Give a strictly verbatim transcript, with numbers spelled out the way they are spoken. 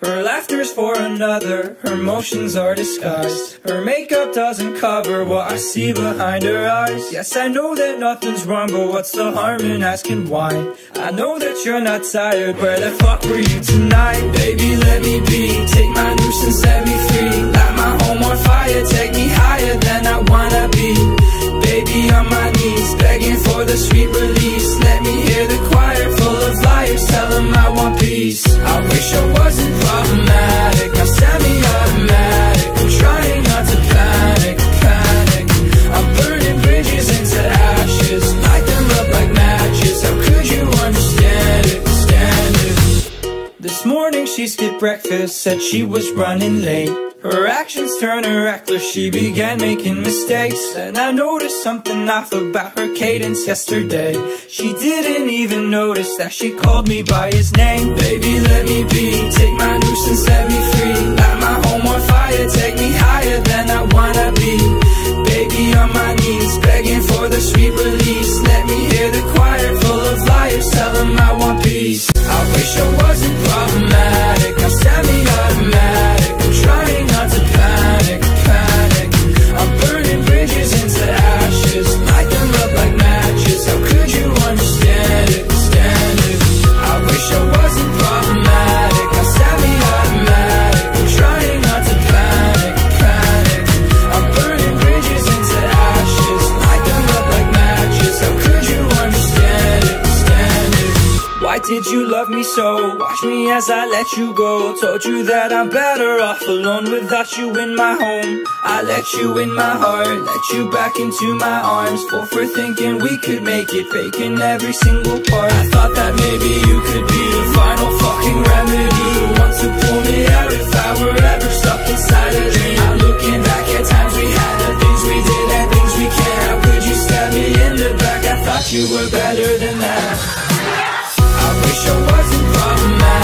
Her laughter's for another, her motions are disguised. Her makeup doesn't cover what I see behind her eyes. Yes, I know that nothing's wrong, but what's the harm in asking why? I know that you're not tired, where the fuck were you tonight? Baby, let me be, take my noose and set me free. Light my home on fire, take me higher than I wanna be. Baby, on my knees, begging for the sweet release. Let me hear the choir full of liars, tell them I want peace. I wish I wasn't problematic, now semi-automatic. I'm trying not to panic, panic. I'm burning bridges into ashes, light them up like matches. How could you understand it, stand it? This morning she skipped breakfast, said she was running late. Her actions turned her reckless, she began making mistakes. And I noticed something off about her cadence yesterday. She didn't even notice that she called me by his name. Baby, let me be, take my noose and set me free. Light my home on fire, take me higher than I wanna be. Baby, on my knees, begging for the sweet release. Let me hear the choir full of liars, tell them I want peace. I wish I wasn't problematic, I'm semi-automatic. I'm trying not to panic, panic. I'm burning bridges into ashes, light them up like matches. How could you understand it, stand it? I wish I wasn't problematic, I'm semi-automatic. I'm trying not to panic, panic. I'm burning bridges into ashes, light them up like matches. How could you understand it, stand it? Why did you love me so? Watch me as I let you go. Told you that I'm better off alone without you in my home. I let you in my heart, let you back into my arms. Full for thinking we could make it, faking every single part. I thought that maybe you could be the final fucking remedy, the one to pull me out if I were ever stuck inside a dream. I'm looking back at times we had, the things we did and things we can't. How could you stab me in the back? I thought you were better than that. I wish I wasn't problematic.